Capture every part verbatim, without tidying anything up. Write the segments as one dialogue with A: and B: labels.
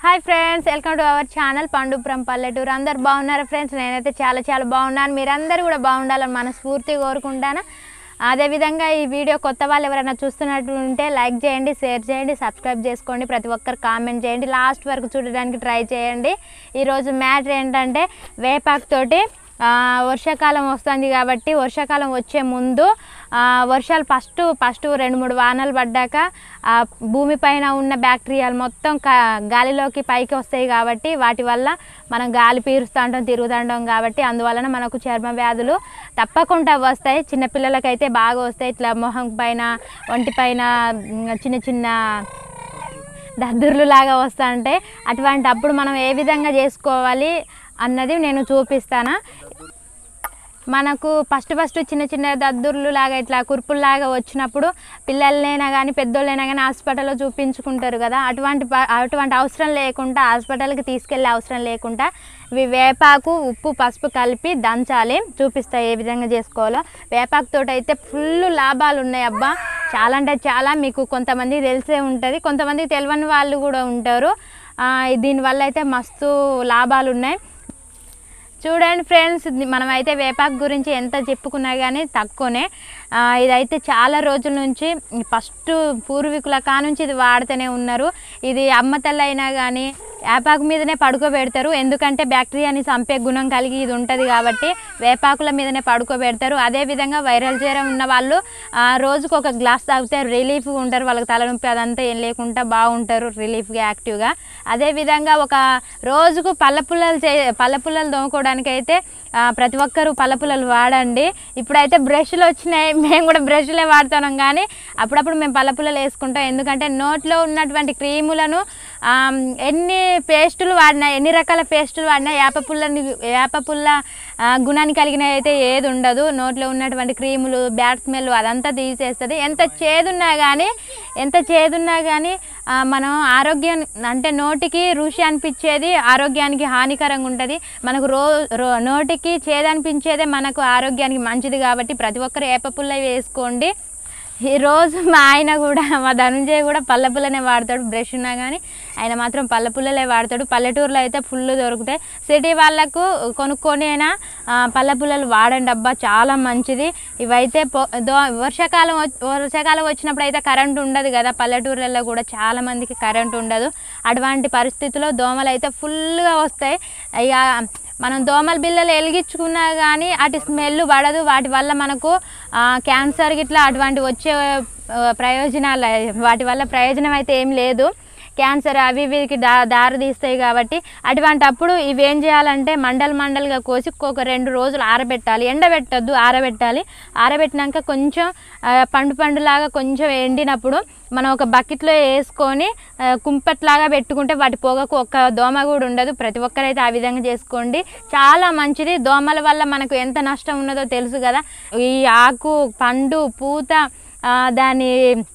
A: Hi friends, welcome to our channel Pandu from Palleturu. అందరు బాగున్నారా friends? నేనైతే చాలా చాలా బాగున్నాను. మీరందరూ కూడా బాగుండాలని మనస్ఫూర్తిగా కోరుకుంటాను. అదేవిధంగా ఈ వీడియో కొత్త వాళ్ళు ఎవరైనా చూస్తున్నట్టు ఉంటే లైక్ చేయండి, షేర్ చేయండి, సబ్స్క్రైబ్ చేసుకోండి. ప్రతి ఒక్కరు కామెంట్ చేయండి, లాస్ట్ వరకు చూడడానికి ట్రై చేయండి. ఈరోజు మ్యాటర్ ఏంటంటే వేపాకు తోటి వర్షాకాలం వస్తుంది కాబట్టి వర్షాకాలం వచ్చే ముందు వర్షాలు ఫస్ట్ ఫస్ట్ రెండు మూడు వానలు పడ్డాక భూమిపైన ఉన్న బ్యాక్టీరియాలు మొత్తం గాలిలోకి పైకి వస్తాయి కాబట్టి వాటి వల్ల మనం గాలి పీలుస్తుంటాం, తిరుగుతుంటాం కాబట్టి అందువలన మనకు చర్మ వ్యాధులు తప్పకుండా వస్తాయి. చిన్నపిల్లలకైతే బాగా వస్తాయి. ఇట్లా మొహం పైన, ఒంటి పైన చిన్న చిన్న దద్దుర్లు లాగా వస్తూ ఉంటాయి. అటువంటి అప్పుడు మనం ఏ విధంగా చేసుకోవాలి అన్నది నేను చూపిస్తాను. మనకు ఫస్ట్ ఫస్ట్ చిన్న చిన్న దద్దుర్లు లాగా ఇట్లా కుర్పుల్లాగా వచ్చినప్పుడు పిల్లలైనా కానీ పెద్దోళ్ళైనా కానీ హాస్పిటల్లో చూపించుకుంటారు కదా. అటువంటి అటువంటి అవసరం లేకుండా, హాస్పిటల్కి తీసుకెళ్ళే అవసరం లేకుండా ఇవి వేపాకు, ఉప్పు, పసుపు కలిపి దంచాలి. చూపిస్తాయి ఏ విధంగా చేసుకోవాలో. వేపాకు తోటి అయితే ఫుల్ లాభాలు ఉన్నాయి అబ్బా, చాలా అంటే చాలా. మీకు కొంతమందికి తెలిసే ఉంటుంది, కొంతమందికి తెలియని వాళ్ళు కూడా ఉంటారు. దీనివల్ల అయితే మస్తు లాభాలు ఉన్నాయి. చూడండి ఫ్రెండ్స్, మనమైతే వేపాకు గురించి ఎంత చెప్పుకున్నా కానీ తక్కువనే. ఇదైతే చాలా రోజుల నుంచి ఫస్ట్ పూర్వీకుల కానుంచి ఇది వాడుతూనే ఉన్నారు. ఇది అమ్మ తల్లి అయినా కానీ వేపాకు మీదనే పడుకోబెడతారు. ఎందుకంటే బ్యాక్టీరియాని చంపే గుణం కలిగి ఇది ఉంటుంది కాబట్టి వేపాకుల మీదనే పడుకోబెడతారు. అదేవిధంగా వైరల్ జ్వరం ఉన్న వాళ్ళు రోజుకు ఒక గ్లాస్ తాగితే రిలీఫ్గా ఉంటారు. వాళ్ళకి తలనొప్పి అదంతా ఏం లేకుండా బాగుంటారు, రిలీఫ్గా, యాక్టివ్గా. అదేవిధంగా ఒక రోజుకు పళ్ళపుల్లలు చే పళ్ళపుల్లలు దోముకోవడానికి అయితే ప్రతి ఒక్కరు పళ్ళపుల్లలు వాడండి. ఇప్పుడైతే బ్రష్లు వచ్చినాయి, మేము కూడా బ్రష్లే వాడుతున్నాం. కానీ అప్పుడప్పుడు మేము పళ్ళపుల్లలు వేసుకుంటాం. ఎందుకంటే నోట్లో ఉన్నటువంటి క్రీములను ఎన్ని పేస్టులు వాడినా, ఎన్ని రకాల పేస్టులు వాడినా వేప పుల్లని వేప పుల్ల గుణాన్ని కలిగిన అయితే ఏది ఉండదు. నోట్లో ఉన్నటువంటి క్రీములు, బ్యాడ్ స్మెల్ అదంతా తీసేస్తుంది. ఎంత చేదున్నా కానీ ఎంత చేదున్నా కానీ మనం ఆరోగ్యం అంటే నోటికి రుచి అనిపించేది ఆరోగ్యానికి హానికరంగా ఉంటుంది. మనకు రో రో నోటికి చేదనిపించేదే మనకు ఆరోగ్యానికి మంచిది కాబట్టి ప్రతి ఒక్కరు వేప పుల్ల వేసుకోండి. ఈరోజు మా ఆయన కూడా, మా ధనుంజయ్ కూడా పళ్ళపుల్లనే వాడతాడు. బ్రష్ ఉన్నా కానీ ఆయన మాత్రం పళ్ళపుల్లలే వాడతాడు. పల్లెటూరులో అయితే ఫుల్ దొరుకుతాయి. సిటీ వాళ్ళకు కొనుక్కొని అయినా పళ్ళపుల్లలు వాడండి అబ్బా, చాలా మంచిది. ఇవైతే దో వర్షాకాలం వర్షాకాలం వచ్చినప్పుడు అయితే కరెంటు ఉండదు కదా, పల్లెటూర్లలో కూడా చాలా మందికి కరెంటు ఉండదు. అటువంటి పరిస్థితుల్లో దోమలు అయితే ఫుల్గా వస్తాయి. ఇక మనం దోమల బిళ్ళలు వెలిగించుకున్నా కానీ అటు స్మెల్ పడదు. వాటి వల్ల మనకు క్యాన్సర్ గిట్లా అటువంటి వచ్చే ప్రయోజనాలు, వాటి వల్ల ప్రయోజనం అయితే ఏం లేదు. క్యాన్సర్ అవి వీరికి దా దారి తీస్తాయి కాబట్టి అటువంటి అప్పుడు ఇవేం చేయాలంటే మండల్ మండలుగా కోసి ఒక రెండు రోజులు ఆరబెట్టాలి. ఎండబెట్టద్దు, ఆరబెట్టాలి. ఆరబెట్టినాక కొంచెం పండు పండులాగా కొంచెం ఎండినప్పుడు మనం ఒక బకెట్లో వేసుకొని కుంపట్లాగా పెట్టుకుంటే వాటి పొగకు ఒక్క దోమ కూడా ఉండదు. ప్రతి ఒక్కరైతే ఆ విధంగా చేసుకోండి, చాలా మంచిది. దోమల వల్ల మనకు ఎంత నష్టం ఉన్నదో తెలుసు కదా. ఈ ఆకు, పండు, పూత, దాని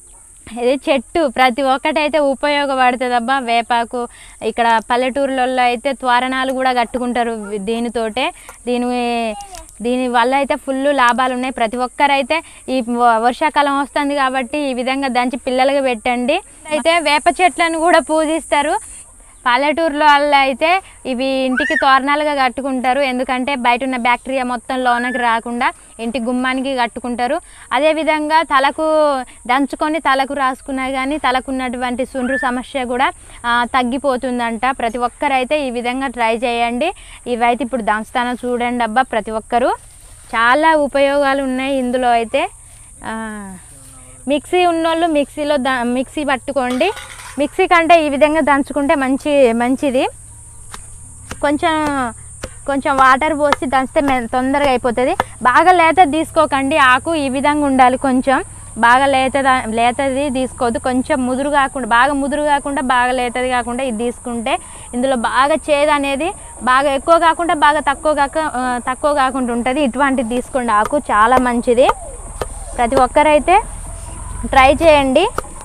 A: ఇది చెట్టు ప్రతి ఒక్కటైతే ఉపయోగపడుతుంది అబ్బా వేపాకు. ఇక్కడ పల్లెటూరులలో అయితే తోరణాలు కూడా కట్టుకుంటారు దీనితోటే. దీని దీని వల్ల అయితే ఫుల్ లాభాలు ఉన్నాయి. ప్రతి ఒక్కరైతే ఈ వర్షాకాలం వస్తుంది కాబట్టి ఈ విధంగా దంచి పిల్లలకి పెట్టండి. అయితే వేప చెట్లను కూడా పూజిస్తారు. పల్లెటూరులో వాళ్ళు అయితే ఇవి ఇంటికి తోరణాలుగా కట్టుకుంటారు. ఎందుకంటే బయట ఉన్న బ్యాక్టీరియా మొత్తం లోనకి రాకుండా ఇంటి గుమ్మానికి కట్టుకుంటారు. అదేవిధంగా తలకు దంచుకొని తలకు రాసుకున్నా కానీ తలకు ఉన్నటువంటి సుండ్రు సమస్య కూడా తగ్గిపోతుందంట. ప్రతి ఒక్కరైతే ఈ విధంగా ట్రై చేయండి. ఇవైతే ఇప్పుడు దంచుతానో చూడండి అబ్బా, ప్రతి ఒక్కరు చాలా ఉపయోగాలు ఉన్నాయి ఇందులో అయితే. మిక్సీ ఉన్నోళ్ళు మిక్సీలో ద మిక్సీ పట్టుకోండి. మిక్సీ కంటే ఈ విధంగా దంచుకుంటే మంచి మంచిది. కొంచెం కొంచెం వాటర్ పోసి దంచితే తొందరగా అయిపోతుంది. బాగా లేతది తీసుకోకండి, ఆకు ఈ విధంగా ఉండాలి. కొంచెం బాగా లేత లేతది తీసుకోవద్దు. కొంచెం ముదురు కాకుండా, బాగా ముదురు కాకుండా బాగా లేతది కాకుండా ఇది తీసుకుంటే ఇందులో బాగా చేదు అనేది బాగా ఎక్కువ కాకుండా బాగా తక్కువ కాక తక్కువ కాకుండా ఉంటుంది. ఇటువంటిది తీసుకోండి, ఆకు చాలా మంచిది. ప్రతి ఒక్కరైతే ట్రై చేయండి.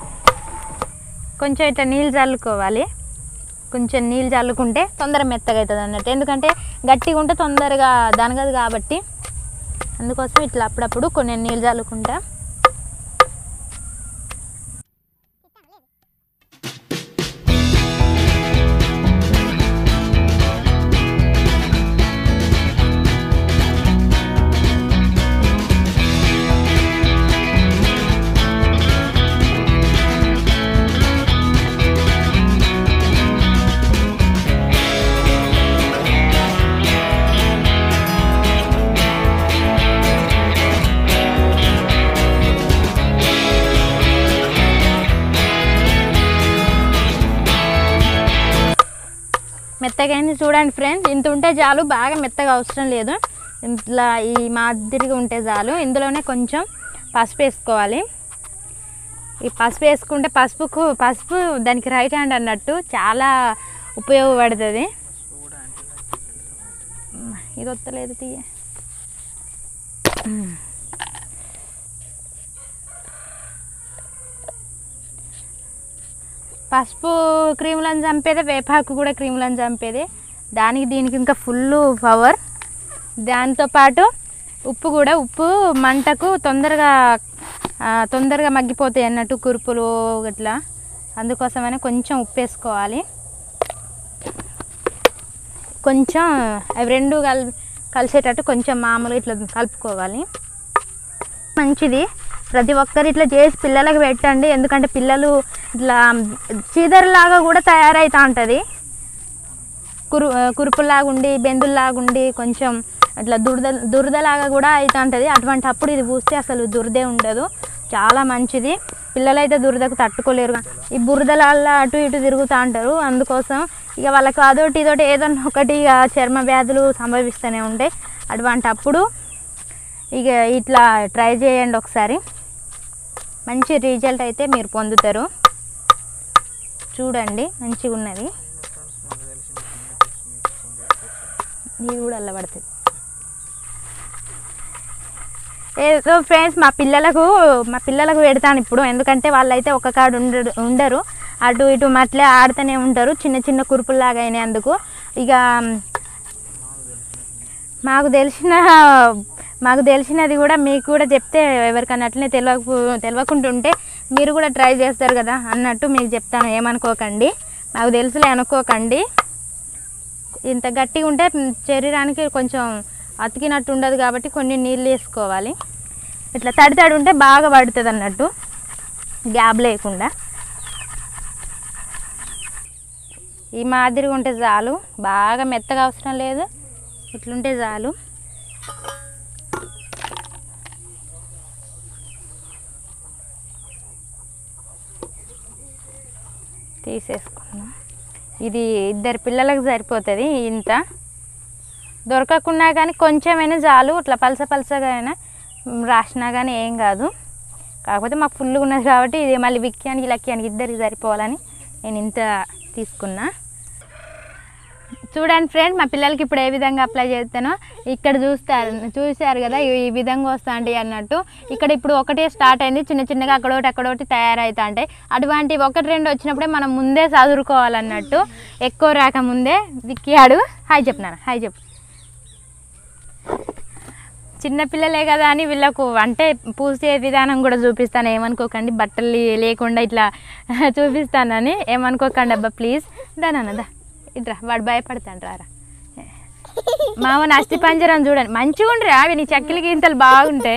A: కొంచెం ఇట్లా నీళ్ళు చల్లుకోవాలి. కొంచెం నీళ్ళు చల్లుకుంటే తొందరగా మెత్తగా అవుతుంది అన్నట్టు. ఎందుకంటే గట్టిగా ఉంటే తొందరగా దనగదు కాబట్టి అందుకోసం ఇట్లా అప్పుడప్పుడు కొన్ని నీళ్ళు చల్లుకుంటా. మెత్తగా అయింది చూడండి ఫ్రెండ్స్. ఇంత ఉంటే చాలు, బాగా మెత్తగా అవసరం లేదు. ఇట్లా ఈ మాదిరిగా ఉంటే చాలు. ఇందులోనే కొంచెం పసుపు వేసుకోవాలి. ఈ పసుపు వేసుకుంటే పసుపుకు పసుపు దానికి రైట్ హ్యాండ్ అన్నట్టు చాలా ఉపయోగపడుతుంది. ఇది వస్తలేదు తీయ. పసుపు క్రీములను చంపేదే, వేపాకు కూడా క్రీములను చంపేదే. దానికి దీనికి ఇంకా ఫుల్ పవర్. దాంతోపాటు ఉప్పు కూడా, ఉప్పు మంటకు తొందరగా తొందరగా మగ్గిపోతాయి అన్నట్టు కురుపులు ఇట్లా. అందుకోసమని కొంచెం ఉప్పు వేసుకోవాలి. కొంచెం అవి రెండు కల్ కలిసేటట్టు కొంచెం మామూలుగా ఇట్లా కలుపుకోవాలి. మంచిది. ప్రతి ఒక్కరు ఇట్లా చేసి పిల్లలకు పెట్టండి. ఎందుకంటే పిల్లలు ఇట్లా చీదరలాగా కూడా తయారవుతూ ఉంటుంది. కురు కురుపులాగా ఉండి బెందుల్లాగా ఉండి కొంచెం అట్లా దురద దురదలాగా కూడా అవుతూ ఉంటుంది. అటువంటి అప్పుడు ఇది పూస్తే అసలు దురదే ఉండదు. చాలా మంచిది. పిల్లలైతే దురదకు తట్టుకోలేరు. ఈ బురదలల్లా అటు ఇటు తిరుగుతూ ఉంటారు. అందుకోసం ఇక వాళ్ళకు అదొకటి ఇదొకటి ఏదన్నా ఒకటి ఇక చర్మ వ్యాధులు సంభవిస్తూనే ఉంటాయి. అటువంటి అప్పుడు ఇక ఇట్లా ట్రై చేయండి ఒకసారి. మంచి రిజల్ట్ అయితే మీరు పొందుతారు. చూడండి మంచిగా ఉన్నది. ఇది కూడా అల్ల పడుతుంది. ఏదో ఫ్రెండ్స్ మా పిల్లలకు మా పిల్లలకు పెడతాను ఇప్పుడు. ఎందుకంటే వాళ్ళైతే ఒక కాడు ఉండరు ఉండరు అటు ఇటు మట్లే ఆడుతూనే ఉంటారు. చిన్న చిన్న కురుపుల్లాగా అయినాయి. అందుకు ఇక మాకు తెలిసిన మాకు తెలిసినది కూడా మీకు కూడా చెప్తే ఎవరికన్నా అట్లనే తెలియకు తెలియకుంటుంటే మీరు కూడా ట్రై చేస్తారు కదా అన్నట్టు మీకు చెప్తాను. ఏమనుకోకండి, నాకు తెలుసులే అనుకోకండి. ఇంత గట్టిగా ఉంటే శరీరానికి కొంచెం అతికినట్టు ఉండదు కాబట్టి కొన్ని నీళ్ళు వేసుకోవాలి. ఇట్లా తడి తడి ఉంటే బాగా పడుతుంది అన్నట్టు, గ్యాప్ లేకుండా. ఈ మాదిరిగా ఉంటే చాలు, బాగా మెత్తగా అవసరం లేదు. ఇట్లుంటే చాలు. తీసేసుకున్నాం. ఇది ఇద్దరు పిల్లలకు సరిపోతుంది. ఇంత దొరకకున్నా కానీ కొంచెమైనా చాలు. ఇట్లా పలస పలసగా అయినా రాసినా కానీ ఏం కాదు. కాకపోతే మాకు ఫుల్గా ఉన్నది కాబట్టి ఇది మళ్ళీ విక్యానికి లక్యానికి ఇద్దరికి సరిపోవాలని నేను ఇంత తీసుకున్నా. చూడండి ఫ్రెండ్, మా పిల్లలకి ఇప్పుడు ఏ విధంగా అప్లై చేస్తానో ఇక్కడ చూస్తారు చూశారు కదా ఈ విధంగా వస్తా ఉంటాయి అన్నట్టు. ఇక్కడ ఇప్పుడు ఒకటే స్టార్ట్ అయింది, చిన్న చిన్నగా అక్కడోటి అక్కడోటి తయారవుతా ఉంటాయి. అటువంటి ఒకటి రెండు వచ్చినప్పుడే మనం ముందే చదువుకోవాలన్నట్టు. ఎక్కువ రాక ముందే విక్కియాడు. హాయ్ చెప్పినాను, హాయ్ చెప్పు. చిన్నపిల్లలే కదా అని వీళ్ళకు అంటే పూసే విధానం కూడా చూపిస్తాను, ఏమనుకోకండి. బట్టలు లేకుండా ఇట్లా చూపిస్తానని ఏమనుకోకండి అబ్బా ప్లీజ్. దానన్నదా ఇట్రా, వాడు భయపడతాను రారా. మామూలు అస్థి పంజరం చూడండి, మంచిగా ఉండరా అవి. నీ చెక్కలు గింతలు బాగుంటాయి.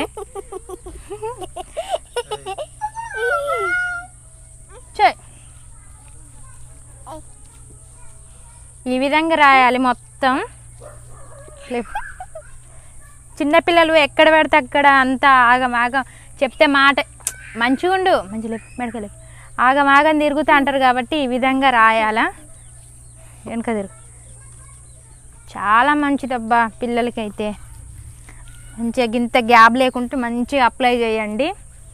A: ఈ విధంగా రాయాలి మొత్తం. చిన్నపిల్లలు ఎక్కడ పడితే అక్కడ అంతా ఆగం ఆగం చెప్తే మాట మంచిగా ఉండు, మంచి లేపు మెడకలేపు ఆగం ఆగం తిరుగుతూ అంటారు కాబట్టి ఈ విధంగా రాయాలా. వెనక తిరుగు. చాలా మంచిదబ్బా పిల్లలకైతే. మంచిగా గింత గ్యాప్ లేకుంటే మంచిగా అప్లై చేయండి.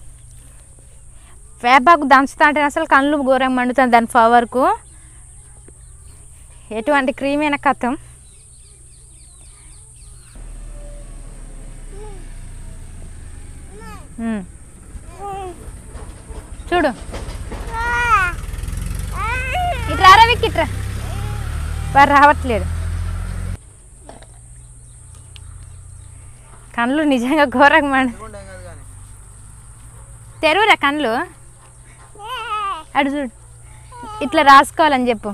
A: వేపాకు దంచుతా అంటే అసలు కళ్ళు ఘోరంగా మండుతుంది దాని పవర్కు. ఎటువంటి క్రీమ్ అయినా కథం. చూడు ఇట్రా రవికి, ఇట్రా. వారు రావట్లేదు. కళ్ళు నిజంగా ఘోరంగా మండు. తెరువురా కళ్ళు. అడు చూడు, ఇట్లా రాసుకోవాలని చెప్పు.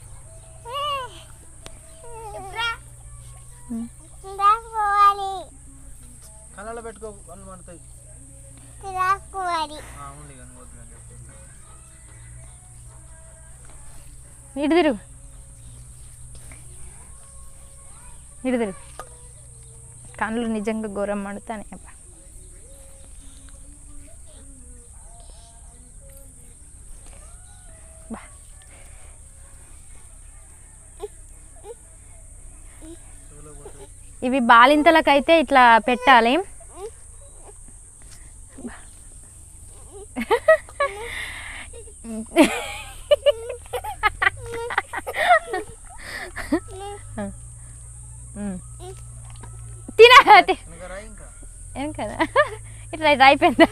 A: ఇటు తిరుగు, ఇటు తిరుగు. కళ్ళు నిజంగా ఘోరం మండుతానే. ఇవి బాలింతలకైతే ఇట్లా పెట్టాలి. తిన ఏం కదా ఇట్లా ఇట్లా అయిపోయిందా?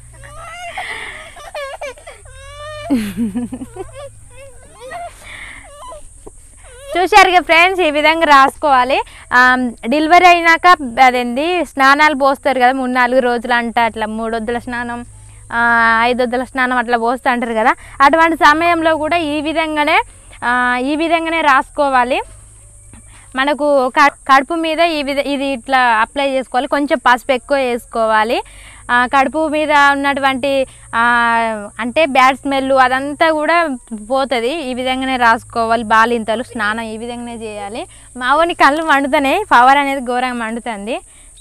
A: చూశారుగా ఫ్రెండ్స్, ఈ విధంగా రాసుకోవాలి. డెలివరీ అయినాక అదేంది స్నానాలు పోస్తారు కదా, మూడు నాలుగు రోజులు అంట, అట్లా మూడొద్దుల స్నానం, ఐదొద్దుల స్నానం అట్లా పోస్తూ అంటారు కదా. అటువంటి సమయంలో కూడా ఈ విధంగానే ఈ విధంగానే రాసుకోవాలి. మనకు కడుపు మీద ఈ విధ ఇది ఇట్లా అప్లై చేసుకోవాలి. కొంచెం పసుపు ఎక్కువ వేసుకోవాలి. కడుపు మీద ఉన్నటువంటి అంటే బ్యాడ్ స్మెల్ అదంతా కూడా పోతుంది. ఈ విధంగానే రాసుకోవాలి. బాలింతలు స్నానం ఈ విధంగానే చేయాలి. మావోని కళ్ళు మండుతున్నాయి, పవర్ అనేది ఘోరంగా మండుతుంది.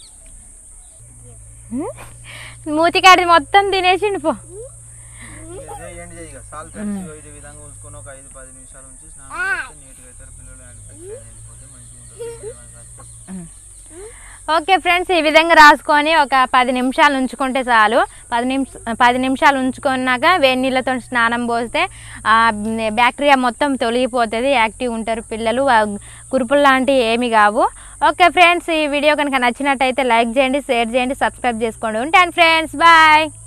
A: మూతికాడి మొత్తం తినేసిండు పో. ఓకే ఫ్రెండ్స్, ఈ విధంగా రాసుకొని ఒక పది నిమిషాలు ఉంచుకుంటే చాలు. పది నిమిష పది నిమిషాలు ఉంచుకున్నాక వేడి నీళ్ళతో స్నానం పోస్తే బ్యాక్టీరియా మొత్తం తొలగిపోతుంది. యాక్టివ్ ఉంటారు పిల్లలు, కురుపులు లాంటివి ఏమి కావు. ఓకే ఫ్రెండ్స్, ఈ వీడియో కనుక నచ్చినట్టయితే లైక్ చేయండి, షేర్ చేయండి, సబ్స్క్రైబ్ చేసుకోండి. ఉంటాను ఫ్రెండ్స్, బాయ్.